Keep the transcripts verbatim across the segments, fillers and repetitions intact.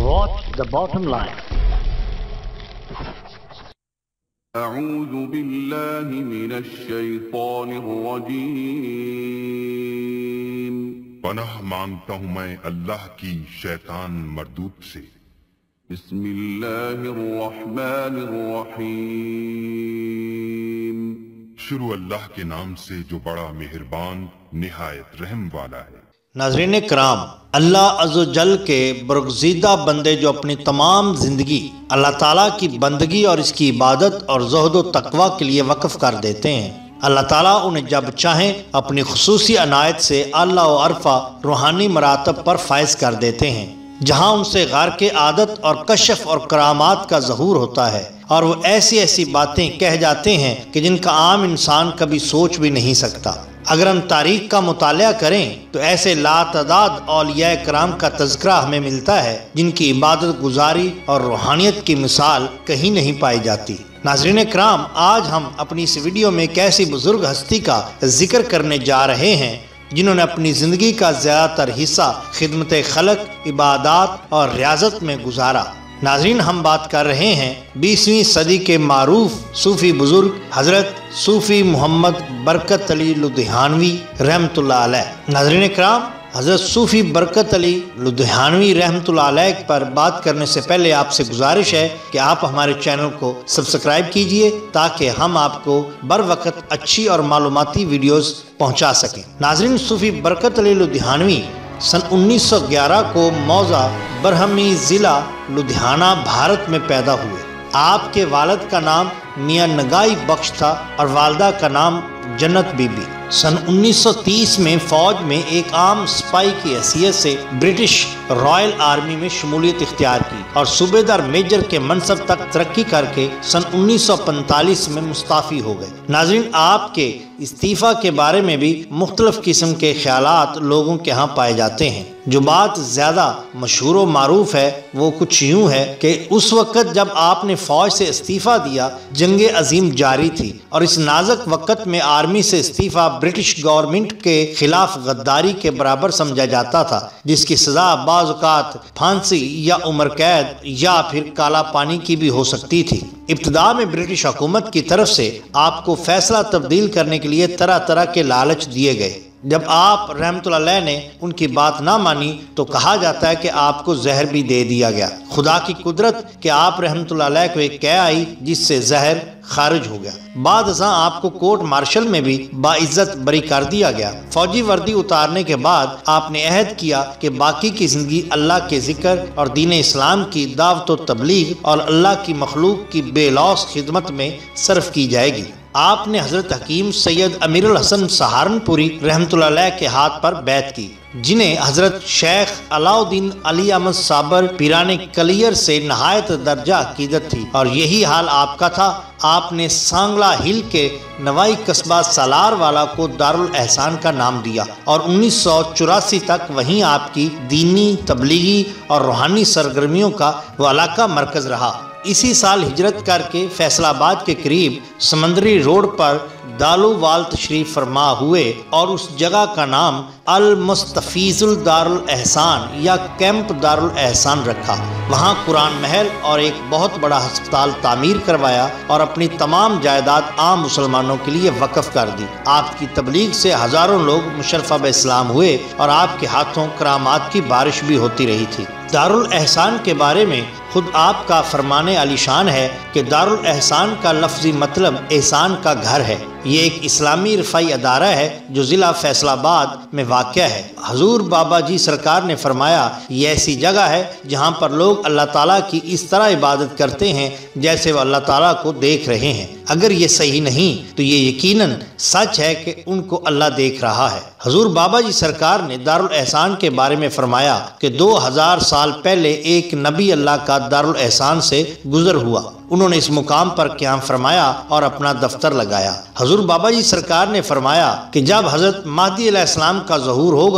Watch the bottom line. أعوذ بالله من الشيطان الرجيم. پناہ مانگتا ہوں میں اللہ کی شیطان مردود سے. بسم اللہ الرحمن الرحیم. شروع اللہ کے نام سے جو بڑا مہربان نہایت رحم والا ہے. ناظرین کرام، اللہ عز و جل کے برگزیدہ بندے جو اپنی تمام زندگی اللہ تعالیٰ کی بندگی اور اس کی عبادت اور زہد و تقوی کے لیے وقف کر دیتے ہیں، اللہ تعالیٰ انہیں جب چاہیں اپنی خصوصی عنایت سے اعلیٰ و عرفہ روحانی مراتب پر فائز کر دیتے ہیں، جہاں ان سے غار کے عادت اور کشف اور کرامات کا ظہور ہوتا ہے، اور وہ ایسی ایسی باتیں کہہ جاتے ہیں کہ جن کا عام انسان کبھی سوچ بھی نہیں سکتا. اگر ہم تاریخ کا مطالعہ کریں تو ایسے لاتعداد اولیاء کرام کا تذکرہ ہمیں ملتا ہے جن کی عبادت گزاری اور روحانیت کی مثال کہیں نہیں پائی جاتی. ناظرین کرام، آج ہم اپنی اس ویڈیو میں ایک ایسی بزرگ ہستی کا ذکر کرنے جا رہے ہیں جنہوں نے اپنی زندگی کا زیادہ تر حصہ خدمت خلق، عبادات اور ریاضت میں گزارا. ناظرین، ہم بات کر رہے ہیں بیسویں صدی کے معروف صوفی بزرگ حضرت صوفی محمد برکت علی لدھیانوی رحمۃ اللہ علیہ. ناظرین کرام، حضرت صوفی برکت علی لدھیانوی رحمۃ اللہ علیہ پر بات کرنے سے پہلے آپ سے گزارش ہے کہ آپ ہمارے چینل کو سبسکرائب کیجئے تاکہ ہم آپ کو بر وقت اچھی اور معلوماتی ویڈیوز پہنچا سکیں. ناظرین، صوفی برکت علی لدھیانوی سن انیس سو گیارہ کو موضع برہمی ضلع لدھیانہ بھارت میں پیدا ہوئے. آپ کے والد کا نام میاں نگائی بخش تھا اور والدہ کا نام جنت بی بی. سن انیس سو تیس میں فوج میں ایک عام سپاہی کی حیثیت سے برٹش رائل آرمی میں شمولیت اختیار کی اور صوبیدار میجر کے منصب تک ترقی کر کے سن انیس سو پینتالیس میں مستعفی ہو گئے. ناظرین، آپ کے استعفیٰ کے بارے میں بھی مختلف قسم کے خیالات لوگوں کے ہاں پائے جاتے ہیں. جو بات زیادہ مشہور و معروف ہے وہ کچھ یوں ہے کہ اس وقت جب آپ نے فوج سے استعفیٰ دیا، جنگ عظیم جاری تھی اور اس نازک وقت میں آرمی سے استعفیٰ برٹش گورنمنٹ کے خلاف غداری کے برابر سمجھا جاتا تھا، جس کی سزا بعض اوقات پھانسی یا عمر قید یا پھر کالا پانی کی بھی ہو سکتی تھی. ابتدا میں برٹش حکومت کی طرف سے آپ کو فیصلہ تبدیل کرنے کے لیے طرح طرح کے لالچ دیے گئے. جب آپ رحمت اللہ علیہ نے ان کی بات نہ مانی تو کہا جاتا ہے کہ آپ کو زہر بھی دے دیا گیا. خدا کی قدرت کہ آپ رحمت اللہ علیہ کو ایک قے آئی جس سے زہر خارج ہو گیا. بعد ازاں آپ کو کورٹ مارشل میں بھی باعزت بری کر دیا گیا. فوجی وردی اتارنے کے بعد آپ نے عہد کیا کہ باقی کی زندگی اللہ کے ذکر اور دین اسلام کی دعوت و تبلیغ اور اللہ کی مخلوق کی بے لوث خدمت میں صرف کی جائے گی. آپ نے حضرت حکیم سید امیر الحسن سہارنپوری رحمۃ اللہ علیہ کے ہاتھ پر بیعت کی، جنہیں حضرت شیخ علاؤ الدین علی احمد صابر پیران کلیر سے نہایت درجہ عقیدت تھی اور یہی حال آپ کا تھا. آپ نے سانگلا ہل کے نوائی قصبہ سالار والا کو دارالاحسان کا نام دیا اور انیس سو چوراسی تک وہیں آپ کی دینی، تبلیغی اور روحانی سرگرمیوں کا وہ علاقہ مرکز رہا. اسی سال ہجرت کر کے فیصل آباد کے قریب سمندری روڈ پر دالو وال تشریف فرما ہوئے اور اس جگہ کا نام المستفیض الدارالاحسان یا کیمپ دارالاحسان رکھا. وہاں قرآن محل اور ایک بہت بڑا ہسپتال تعمیر کروایا اور اپنی تمام جائیداد عام مسلمانوں کے لیے وقف کر دی. آپ کی تبلیغ سے ہزاروں لوگ مشرفہ بہ اسلام ہوئے اور آپ کے ہاتھوں کرامات کی بارش بھی ہوتی رہی تھی. دارالاحسان کے بارے میں خود آپ کا فرمان عالی شان ہے کہ دارالاحسان کا لفظی مطلب احسان کا گھر ہے. یہ ایک اسلامی رفائی ادارہ ہے جو ضلع فیصل آباد میں واقع ہے. حضور بابا جی سرکار نے فرمایا یہ ایسی جگہ ہے جہاں پر لوگ اللہ تعالیٰ کی اس طرح عبادت کرتے ہیں جیسے وہ اللہ تعالیٰ کو دیکھ رہے ہیں. اگر یہ صحیح نہیں تو یہ یقیناً سچ ہے کہ ان کو اللہ دیکھ رہا ہے. حضور بابا جی سرکار نے دارالاحسان کے بارے میں فرمایا کہ دو ہزار سال پہلے ایک نبی اللہ کا دارالاحسان سے گزر ہوا. انہوں نے اس مقام پر قیام فرمایا اور اپنا دفتر لگایا. حضور بابا جی سرکار نے فرمایا کہ جب حضرت مہدی علیہ السلام کا ظہور ہوگا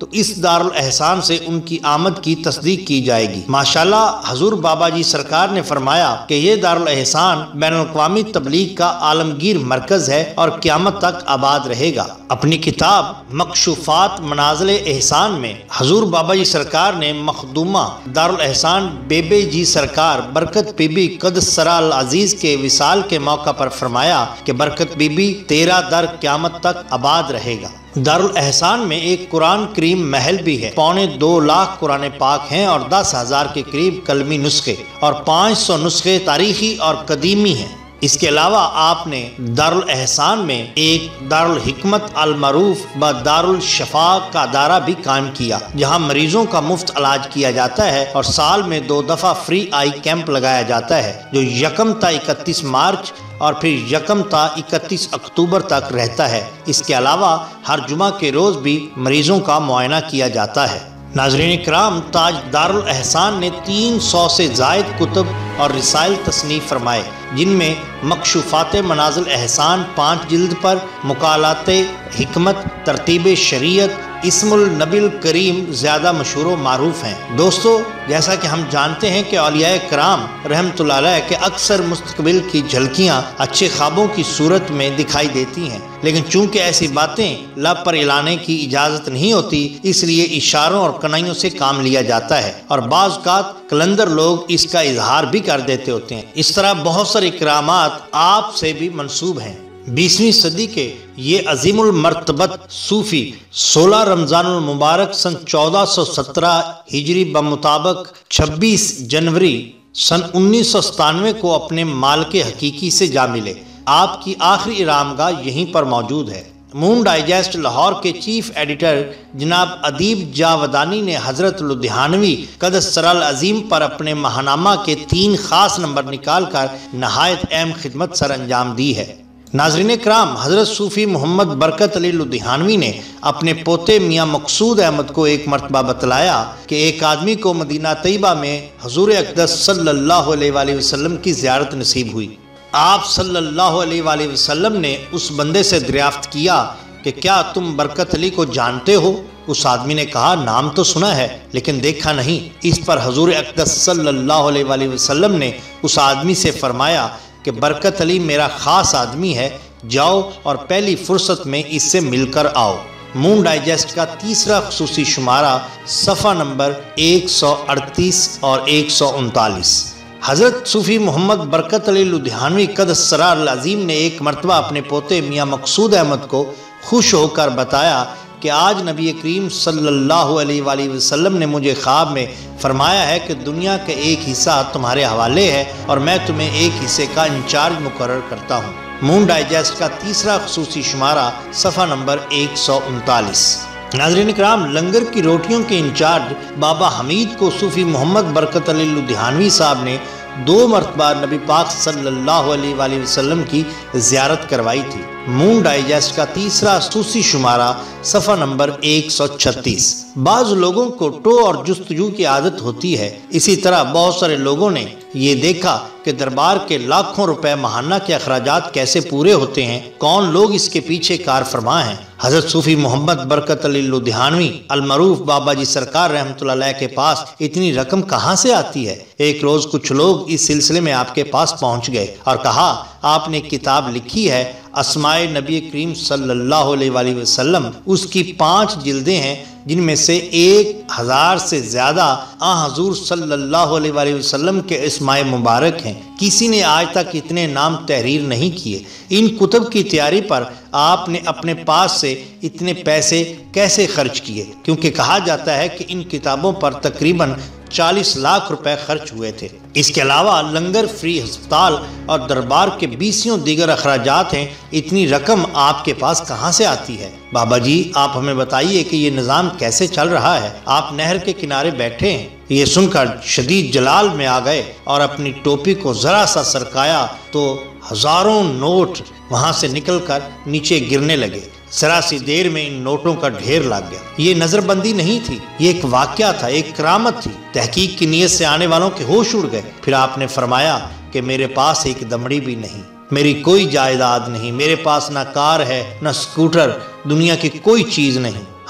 تو اس دارالاحسان سے ان کی آمد کی تصدیق کی جائے گی۔ ماشاءاللہ حضور بابا جی سرکار نے فرمایا کہ یہ دارالاحسان بین الاقوامی تبلیغ کا عالمگیر مرکز ہے اور قیامت تک آباد رہے گا۔ اپنی کتاب مکشوفات منازل احسان میں حضور بابا جی سرکار نے مخدومہ دارالاحسان بیبے جی سرکار برکت بی بی قدس سرا العزیز کے وصال کے موقع پر فرمایا کہ برکت بی بی تیرا در قیامت تک آباد رہے گا۔ دارالاحسان میں ایک قرآن کریم محل بھی ہے، پونے دو لاکھ قرآن پاک ہیں اور دس ہزار کے قریب کلمی نسخے اور پانچ سو نسخے تاریخی اور قدیمی ہیں۔ اس کے علاوہ آپ نے دارالاحسان میں ایک دارالحکمت المعروف و دارالشفا کا ادارہ بھی قائم کیا، جہاں مریضوں کا مفت علاج کیا جاتا ہے اور سال میں دو دفعہ فری آئی کیمپ لگایا جاتا ہے، جو یکم تا اکتیس مارچ اور پھر یکم تا اکتیس اکتوبر تک رہتا ہے۔ اس کے علاوہ ہر جمعہ کے روز بھی مریضوں کا معائنہ کیا جاتا ہے۔ ناظرین کرام، تاج دارالاحسان نے تین سو سے زائد کتب اور رسائل تصنیف فرمائے، جن میں مکشوفات منازل احسان پانچ جلد پر، مقالات حکمت، ترتیب شریعت، اسم النبی الکریم زیادہ مشہور و معروف ہیں۔ دوستو، جیسا کہ ہم جانتے ہیں کہ اولیاء کرام رحمت اللہ علیہ کے اکثر مستقبل کی جھلکیاں اچھے خوابوں کی صورت میں دکھائی دیتی ہیں، لیکن چونکہ ایسی باتیں لب پر اعلانے کی اجازت نہیں ہوتی، اس لیے اشاروں اور کنائیوں سے کام لیا جاتا ہے، اور بعض اوقات کلندر لوگ اس کا اظہار بھی کر دیتے ہوتے ہیں۔ اس طرح بہت سارے کرامات آپ سے بھی منسوب ہیں۔ بیسویں صدی کے یہ عظیم المرتبت صوفی سولہ رمضان المبارک سن چودہ سو سترہ ہجری بمطابق چھبیس جنوری سن انیس سو ستانوے کو اپنے مالک حقیقی سے جا ملے۔ آپ کی آخری ارامگاہ یہیں پر موجود ہے۔ مون ڈائجسٹ لاہور کے چیف ایڈیٹر جناب ادیب جاودانی نے حضرت لدھیانوی قدس سرا العظیم پر اپنے ماہنامہ کے تین خاص نمبر نکال کر نہایت اہم خدمت سر انجام دی ہے۔ ناظرین کرام، حضرت صوفی محمد برکت علی لدھیانوی نے اپنے پوتے میاں مقصود احمد کو ایک مرتبہ بتلایا کہ ایک آدمی کو مدینہ طیبہ میں حضور اقدس صلی اللہ علیہ وآلہ وسلم کی زیارت نصیب ہوئی۔ آپ صلی اللہ علیہ وآلہ وسلم نے اس بندے سے دریافت کیا کہ کیا تم برکت علی کو جانتے ہو؟ اس آدمی نے کہا، نام تو سنا ہے لیکن دیکھا نہیں۔ اس پر حضور اقدس صلی اللہ علیہ وآلہ وسلم نے اس آدمی سے فرمایا کہ برکت علی میرا خاص آدمی ہے، جاؤ اور پہلی فرصت میں اس سے مل کر آؤ۔ مون ڈائجسٹ کا تیسرا خصوصی شمارہ صفحہ نمبر ایک سو اڑتیس اور ایک سو انتالیس۔ حضرت صوفی محمد برکت علی لدھیانوی قدس سرا العظیم نے ایک مرتبہ اپنے پوتے میاں مقصود احمد کو خوش ہو کر بتایا کہ آج نبی کریم صلی اللہ علیہ وآلہ وسلم نے مجھے خواب میں فرمایا ہے کہ دنیا کا ایک حصہ تمہارے حوالے ہے اور میں تمہیں ایک حصے کا انچارج مقرر کرتا ہوں۔ مون ڈائجسٹ کا تیسرا خصوصی شمارہ صفحہ نمبر ایک سو انتالیس۔ ناظرین کرام، لنگر کی روٹیوں کے انچارج بابا حمید کو صوفی محمد برکت علی لدھیانوی صاحب نے دو مرتبہ نبی پاک صلی اللہ علیہ وآلہ وسلم کی زیارت کروائی تھی۔ مون ڈائجسٹ کا تیسرا خصوصی شمارہ صفحہ نمبر ایک سو چھتیس۔ بعض لوگوں کو ٹو اور جستجو کی عادت ہوتی ہے، اسی طرح بہت سارے لوگوں نے یہ دیکھا کہ دربار کے لاکھوں روپے ماہانہ کے اخراجات کیسے پورے ہوتے ہیں، کون لوگ اس کے پیچھے کار فرما ہیں۔ حضرت صوفی محمد برکت علی لدھیانوی المعروف بابا جی سرکار رحمت اللہ علیہ کے پاس اتنی رقم کہاں سے آتی ہے؟ ایک روز کچھ لوگ اس سلسلے میں آپ کے پاس پہنچ گئے اور کہا، آپ نے کتاب لکھی ہے اسماء نبی کریم صلی اللہ علیہ وآلہ وسلم، اس کی پانچ جلدیں ہیں جن میں سے ایک ہزار سے زیادہ آن حضور صلی اللہ علیہ وآلہ وسلم کے اسماء مبارک ہیں۔ کسی نے آج تک اتنے نام تحریر نہیں کیے۔ ان کتب کی تیاری پر آپ نے اپنے پاس سے اتنے پیسے کیسے خرچ کیے؟ کیونکہ کہا جاتا ہے کہ ان کتابوں پر تقریباً چالیس لاکھ روپے خرچ ہوئے تھے۔ اس کے علاوہ لنگر، فری ہسپتال اور دربار کے بیسیوں دیگر اخراجات ہیں۔ اتنی رقم آپ کے پاس کہاں سے آتی ہے؟ بابا جی، آپ ہمیں بتائیے کہ یہ نظام کیسے چل رہا ہے؟ آپ نہر کے کنارے بیٹھے ہیں۔ یہ سن کر شدید جلال میں آ گئے اور اپنی ٹوپی کو ذرا سا سرکایا تو ہزاروں نوٹ وہاں سے نکل کر نیچے گرنے لگے۔ ذرا سی دیر میں ان نوٹوں کا ڈھیر لگ گیا۔ یہ نظر بندی نہیں تھی، یہ ایک واقعہ تھا، ایک کرامت تھی۔ تحقیق کی نیت سے آنے والوں کے ہوش اڑ گئے۔ پھر آپ نے فرمایا کہ میرے پاس ایک دمڑی بھی نہیں، میری کوئی جائیداد نہیں، میرے پاس نہ کار ہے نہ سکوٹر، دنیا کی کوئی چیز نہیں۔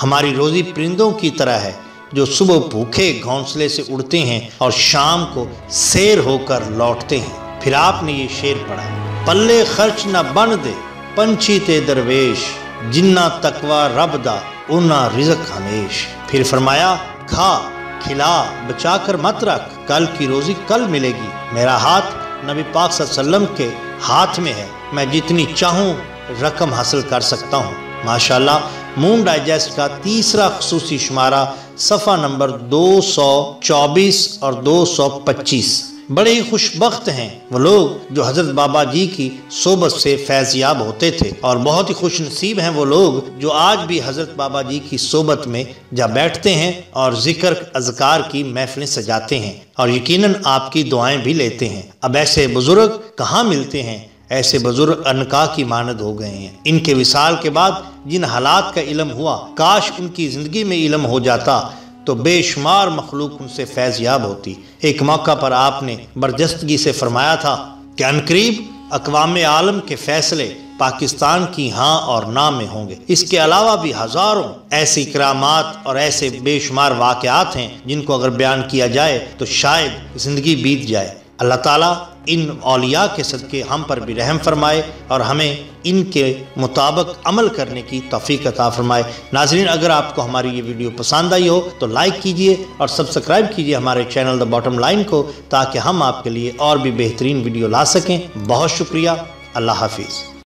ہماری روزی پرندوں کی طرح ہے جو صبح بھوکے گھونسلے سے اڑتے ہیں اور شام کو سیر ہو کر لوٹتے ہیں۔ پھر آپ نے یہ شعر پڑھا، پلے خرچ نہ بن دے پنچھی تے درویش، جنہ تقوی رب دا اونا رزق ہمیش۔ پھر فرمایا، کھا کھلا بچا کر مت رکھ، کل کی روزی کل ملے گی۔ میرا ہاتھ نبی پاک صلی اللہ علیہ وسلم کے ہاتھ میں ہے، میں جتنی چاہوں رقم حاصل کر سکتا ہوں۔ ماشاءاللہ مون ڈائجسٹ کا تیسرا خصوصی شمارہ صفحہ نمبر دو سو چوبیس اور دو سو پچیس۔ بڑے ہی خوش بخت ہیں وہ لوگ جو حضرت بابا جی کی صحبت سے فیض یاب ہوتے تھے، اور بہت ہی خوش نصیب ہیں وہ لوگ جو آج بھی حضرت بابا جی کی صحبت میں جا بیٹھتے ہیں اور ذکر اذکار کی محفلیں سجاتے ہیں، اور یقیناً آپ کی دعائیں بھی لیتے ہیں۔ اب ایسے بزرگ کہاں ملتے ہیں؟ ایسے بزرگ انکا کی مانند ہو گئے ہیں۔ ان کے وصال کے بعد جن حالات کا علم ہوا، کاش ان کی زندگی میں علم ہو جاتا تو بے شمار مخلوق ان سے فیض یاب ہوتی۔ ایک موقع پر آپ نے برجستگی سے فرمایا تھا کہ عنقریب اقوام عالم کے فیصلے پاکستان کی ہاں اور نہ میں ہوں گے۔ اس کے علاوہ بھی ہزاروں ایسی کرامات اور ایسے بے شمار واقعات ہیں جن کو اگر بیان کیا جائے تو شاید زندگی بیت جائے۔ اللہ تعالیٰ ان اولیاء کے صدقے ہم پر بھی رحم فرمائے اور ہمیں ان کے مطابق عمل کرنے کی توفیق عطا فرمائے۔ ناظرین، اگر آپ کو ہماری یہ ویڈیو پسند آئی ہو تو لائک کیجئے اور سبسکرائب کیجئے ہمارے چینل دا باٹم لائن کو، تاکہ ہم آپ کے لیے اور بھی بہترین ویڈیو لا سکیں۔ بہت شکریہ، اللہ حافظ۔